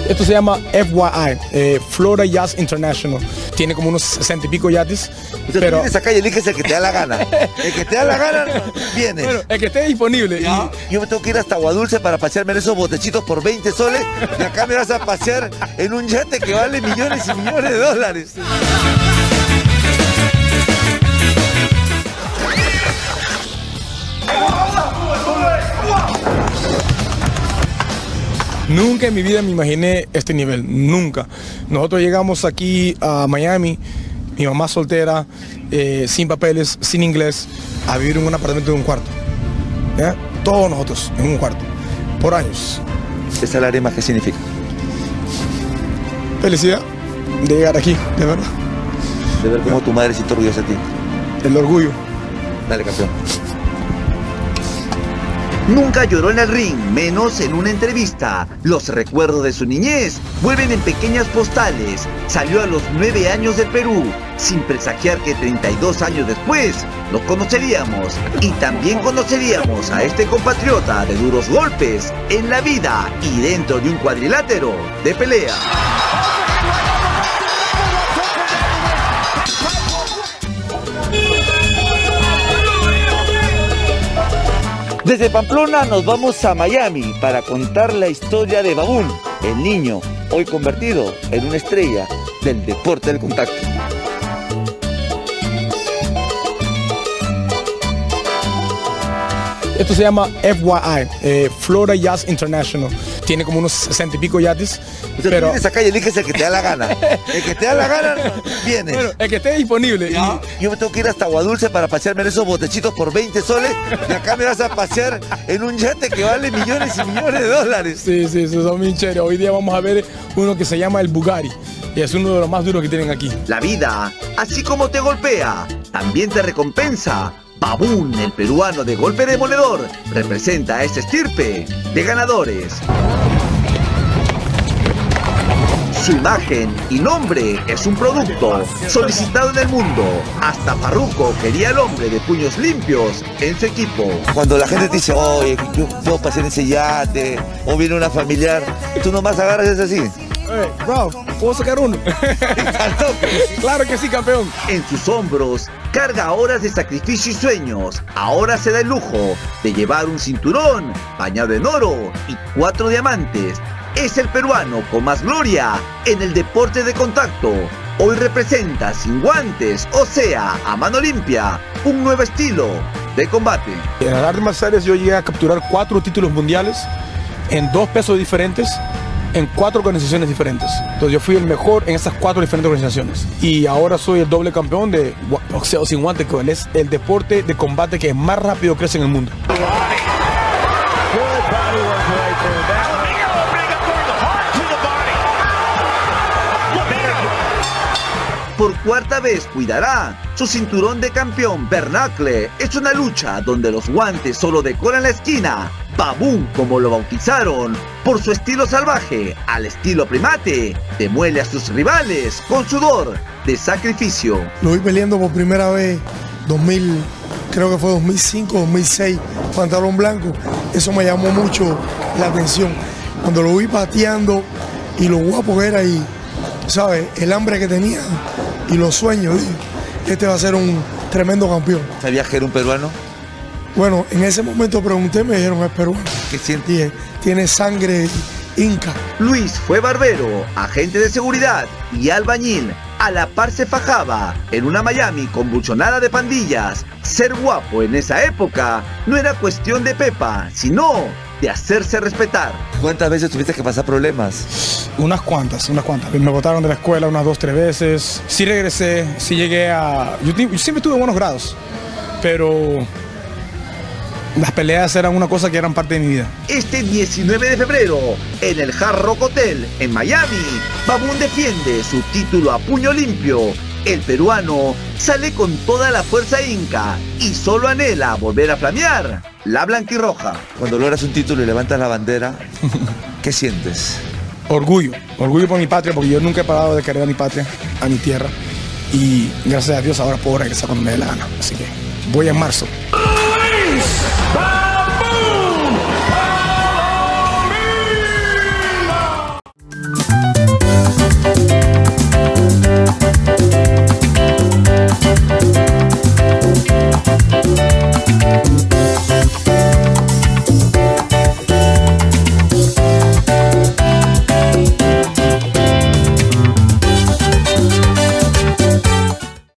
Esto se llama FYI, Florida Yacht International. Tiene como unos 60 y pico yates. Entonces, pero tú vienes acá y eliges el que te da la gana. El que te da la gana, vienes. Bueno, el que esté disponible. Yo me tengo que ir hasta Aguadulce para pasearme en esos botechitos por 20 soles. Y acá me vas a pasear en un yate que vale millones y millones de dólares. Nunca en mi vida me imaginé este nivel, nunca. Nosotros llegamos aquí a Miami, mi mamá soltera, sin papeles, sin inglés, a vivir en un apartamento de un cuarto. ¿Ya? Todos nosotros en un cuarto, por años. ¿Esa lágrima qué significa? Felicidad de llegar aquí, de verdad. De ver cómo tu madre siente orgullosa de ti. El orgullo. Dale, campeón. Nunca lloró en el ring, menos en una entrevista. Los recuerdos de su niñez vuelven en pequeñas postales. Salió a los 9 años del Perú, sin presagiar que 32 años después nos conoceríamos. Y también conoceríamos a este compatriota de duros golpes en la vida y dentro de un cuadrilátero de pelea. Desde Pamplona nos vamos a Miami para contar la historia de Babún, el niño hoy convertido en una estrella del deporte del contacto. Esto se llama FYI, Florida Yacht International. Tiene como unos 60 y pico yates. Entonces, pero tú vienes acá y eliges el que te da la gana. El que te da la gana, vienes. Bueno, el que esté disponible. Yo me tengo que ir hasta Aguadulce para pasearme en esos botechitos por 20 soles. Y acá me vas a pasear en un yate que vale millones y millones de dólares. Sí, son bien chéveres. Hoy día vamos a ver uno que se llama el Bugatti. Y es uno de los más duros que tienen aquí. La vida, así como te golpea, también te recompensa. Babún, el peruano de golpe demoledor, representa a esta estirpe de ganadores. Su imagen y nombre es un producto solicitado en el mundo. Hasta Farruko quería al hombre de puños limpios en su equipo. Cuando la gente te dice, oye, yo puedo pasear en ese yate, o viene una familiar, tú nomás agarras es así. Bro, ¿puedo sacar uno? Claro que sí, campeón. En sus hombros carga horas de sacrificio y sueños. Ahora se da el lujo de llevar un cinturón bañado en oro y 4 diamantes. Es el peruano con más gloria en el deporte de contacto. Hoy representa sin guantes, o sea, a mano limpia, un nuevo estilo de combate. En las artes marciales yo llegué a capturar 4 títulos mundiales en 2 pesos diferentes, en 4 organizaciones diferentes. Entonces yo fui el mejor en esas 4 diferentes organizaciones. Y ahora soy el doble campeón de boxeo sin guantes, que es el deporte de combate que más rápido crece en el mundo. Por 4ª vez cuidará su cinturón de campeón. Bernacle es una lucha donde los guantes solo decoran la esquina. Babún, como lo bautizaron, por su estilo salvaje, al estilo primate, demuele a sus rivales con sudor de sacrificio. Lo vi peleando por primera vez 2000, creo que fue 2005, 2006, pantalón blanco. Eso me llamó mucho la atención. Cuando lo vi pateando y lo guapo que era y, ¿sabes? El hambre que tenía y los sueños, dije, este va a ser un tremendo campeón. ¿Sabías que era un peruano? Bueno, en ese momento pregunté, me dijeron, es peruano. ¿Qué siente? Dije, tiene sangre inca. Luis fue barbero, agente de seguridad y albañil. A la par se fajaba en una Miami convulsionada de pandillas. Ser guapo en esa época no era cuestión de pepa, sino de hacerse respetar. ¿Cuántas veces tuviste que pasar problemas? Unas cuantas. Me botaron de la escuela unas 2 o 3 veces. Sí regresé, sí llegué a... Yo siempre tuve buenos grados, pero las peleas eran una cosa que eran parte de mi vida. Este 19 de febrero, en el Hard Rock Hotel, en Miami, Babún defiende su título a puño limpio. El peruano sale con toda la fuerza inca y solo anhela volver a flamear la blanquirroja. Cuando logras un título y levantas la bandera, ¿qué sientes? Orgullo por mi patria, porque yo nunca he parado de querer a mi patria, a mi tierra. Y gracias a Dios ahora puedo regresar cuando me dé la gana. Así que voy en marzo.